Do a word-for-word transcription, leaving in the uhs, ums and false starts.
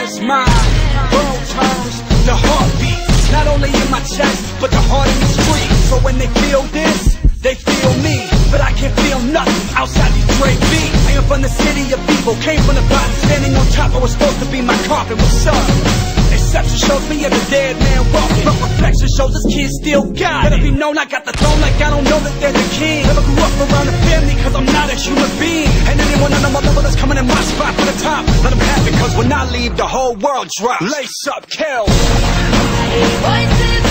as my world turns to heartbeat, not only in my chest, but the heart in the street. So when they feel this, they feel me, but I can't feel nothing outside these Dre beats. I am from the city of evil, came from the bottom, standing on top of what's supposed to be my coffin. What's up? Exception shows me as a dead man walking, but reflection shows this kid still got it. Let it be known I got the throne like I don't know that there's a king. Never grew up around a family cause I'm not a human being. And anyone on my level that's coming in my spot for the top, let them have it, cause when I leave the whole world drops. Lace up, kill. Voices